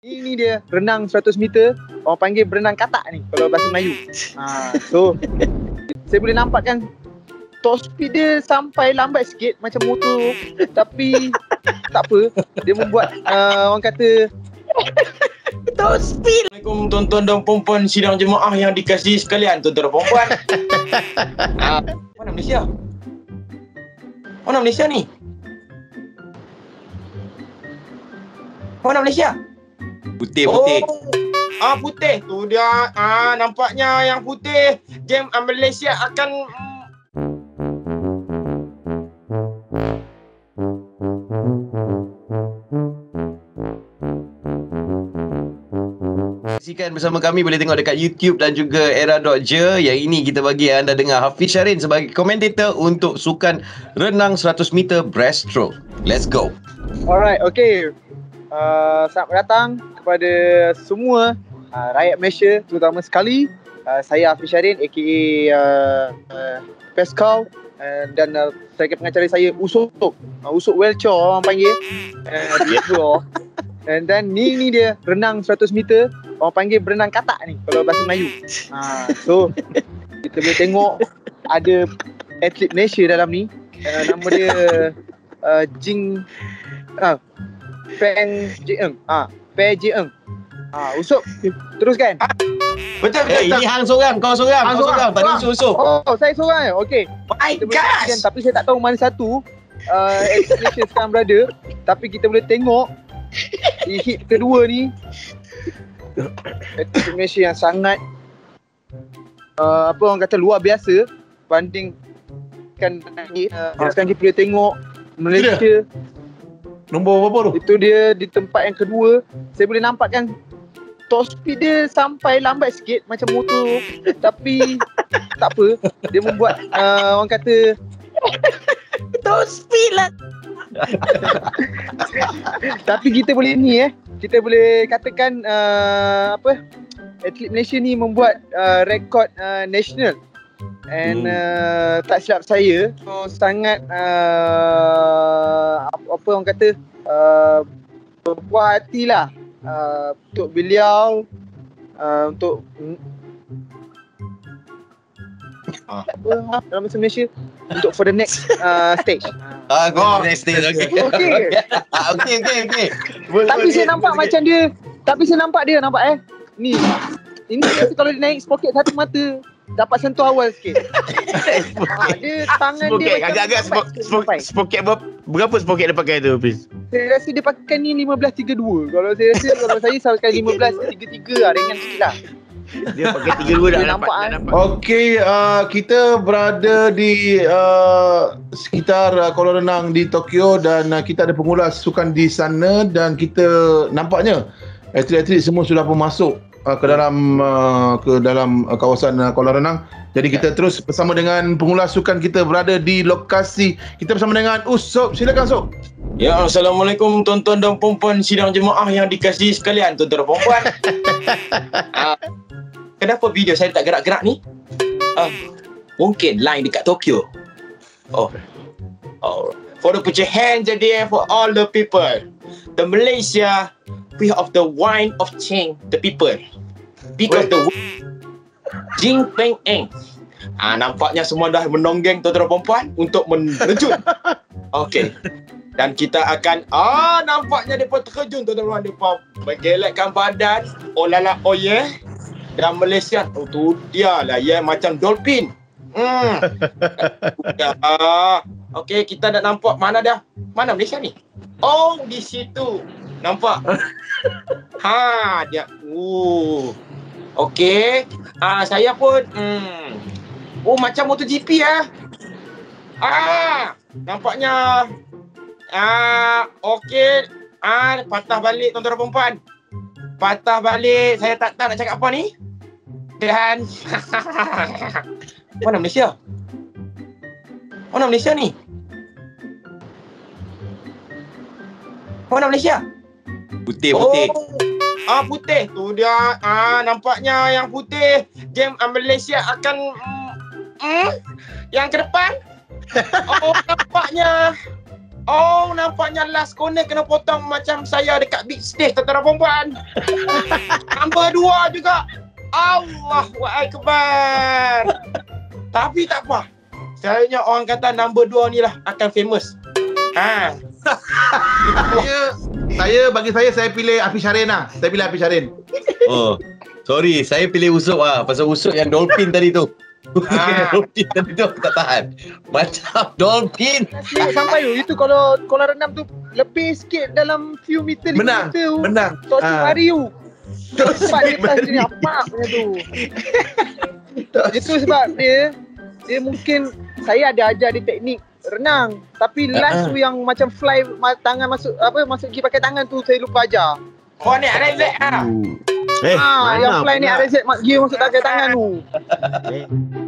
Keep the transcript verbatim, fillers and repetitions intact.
Ini dia renang seratus meter. Orang panggil berenang katak ni kalau bahasa Melayu. Ha, so saya boleh nampakkan top speed dia sampai lambat sikit macam motor. Tapi tak apa. Dia membuat uh, orang kata top speed. Assalamualaikum tuan-tuan dan puan-puan sidang jemaah yang dikasihi sekalian, tuan-tuan dan puan-puan. uh, mana Malaysia? Mana Malaysia ni? Mana Malaysia? Putih putih. Oh, ah putih tu dia. Ah nampaknya yang putih game ah, Malaysia akan Saksikan bersama kami, boleh tengok dekat YouTube dan juga era dot je. Yang ini kita bagi anda dengar Hafiz Syarin sebagai komentator untuk sukan renang seratus meter breaststroke. Let's go. alright, okay. Uh, selamat datang kepada semua uh, rakyat Malaysia, terutama sekali uh, saya Hafiz Syarin aka uh, uh, Pescow, uh, dan uh, sebagai pengacara saya Usuk uh, Usuk Welchor orang panggil, uh, dia and then ni ni dia renang seratus meter. Orang panggil berenang katak ni kalau bahasa Melayu. Ha, so kita boleh tengok ada atlet Malaysia dalam ni. Uh, nama dia uh, Jing ah uh, Feng Jeeng. Ah, Feng Jeeng. Ah, Usuk teruskan. betul betul. Eh, ini hang seorang, kau seorang, Hang kau seorang, seorang, tak ada usul-usul. Oh, saya seorang eh. Okey. My Kita boleh gosh. saksikan, tapi saya tak tahu mana satu uh, atlet Malaysia sekarang berada. Tapi kita boleh tengok di hit kedua ni atlet Malaysia yang sangat uh, apa orang kata luar biasa bandingkan uh, sekarang kita boleh tengok Malaysia. Nombor berapa tu? Itu dia di tempat yang kedua. Saya boleh nampakkan top speed dia sampai lambat sikit macam motor. Tapi tak apa. Dia membuat uh, orang kata Top speed lah. tapi kita boleh ni eh. Kita boleh katakan uh, apa? Atlet Malaysia ni membuat uh, rekod uh, national. And Hmm. uh, tak silap saya so, sangat uh, apa, apa orang kata uh, berpuas hati lah uh, untuk beliau uh, untuk mm, apa dalam bahasa Malaysia untuk for the next uh, stage. Ah, go next stage. Okey. Okey. Ah, okey okey okey. Tapi saya nampak macam dia, tapi saya nampak dia nampak eh. Ni. Ini biasa kalau dia naik spoket satu mata dapat sentuh awal sikit. ha, dia tangan Spoket, dia macam agak-agak sampai spok- sikit spok- sampai. spoket berapa, berapa spoket dia pakai tu, Hafiz? Saya rasa dia pakai ni lima belas tiga dua. Kalau saya rasa kalau saya pakai lima belas tiga tiga lah, ringan sikit lah. Dia pakai tiga dua dah Dia dapat, nampak, dah eh. dapat. Okey, uh, kita berada di uh, sekitar uh, kolam renang di Tokyo dan uh, kita ada pengulas sukan di sana dan kita nampaknya atlet-atlet semua sudah pun masuk uh, ke dalam uh, ke dalam uh, kawasan uh, kolam renang. Jadi kita terus bersama dengan pengulas sukan kita berada di lokasi. Kita bersama dengan Usop. Silakan Usop. Ya, Assalamualaikum tuan-tuan dan puan-puan sidang jemaah yang dikasihi sekalian, tuan-tuan dan puan-puan. uh, kenapa video saya tak gerak-gerak ni? Uh, mungkin line dekat Tokyo. Oh. Oh. For the put your hands there for all the people. The Malaysia, we have the wine of Ching, the people. Because the Jing Peng Eng. Ah, nampaknya semua dah menonggeng tuan-tuan dan puan-puan untuk menejun. Okey. Dan kita akan ah nampaknya depa terkejun tuan-tuan, depa menggelekkan badan. Oh lala oh yeah. Dan Malaysia oh tu dia lah ya, macam dolphin. Hmm. Ya. Okey, kita dah nampak mana dah? Mana Malaysia ni? Oh, di situ. Nampak? Ha, dia. Uh. Okey. Ah, saya pun hmm. Oh, macam MotoGP ah. Ah, nampaknya ah okey. Ah, patah balik tuan-tuan dan puan-puan. Patah balik. Saya tak tahu nak cakap apa ni. Dan mana Malaysia? Mana Malaysia ni? Mana Malaysia? Putih putih. Oh, ah putih tu dia. Ah nampaknya yang putih game ah, Malaysia akan mm, mm, yang ke depan. Oh nampaknya Oh, nampaknya last corner kena potong macam saya dekat big stage, tuan-tuan dan perempuan. Number dua juga. Allahu Akbar. Tapi tak apa. Sayangnya orang kata number dua ni lah akan famous. Ha. Saya, saya bagi saya saya pilih Hafiz Syarin lah. Saya pilih Hafiz Syarin. Oh, sorry, saya pilih Usop ah. Pasal Usop yang dolphin tadi tu. Ah. Dolphin tadi tu aku tak tahan. Macam dolphin. Sikit sampai tu. Itu kalau kolam renang tu lebih sikit dalam few meter, lima Menang, meter tu. menang. Tok tu Ah. lari tu. Cepat dia atas dia ni apa punya tu. Itu sebab dia dia mungkin saya ada ajar dia teknik renang, tapi last tu yang macam fly ma- tangan masuk apa masuk pergi pakai tangan tu saya lupa ajar. Kau ni ada Zack ah. Eh, Ah, yang mana fly ni pula? R Z mak dia masuk pakai tangan tu. Eh,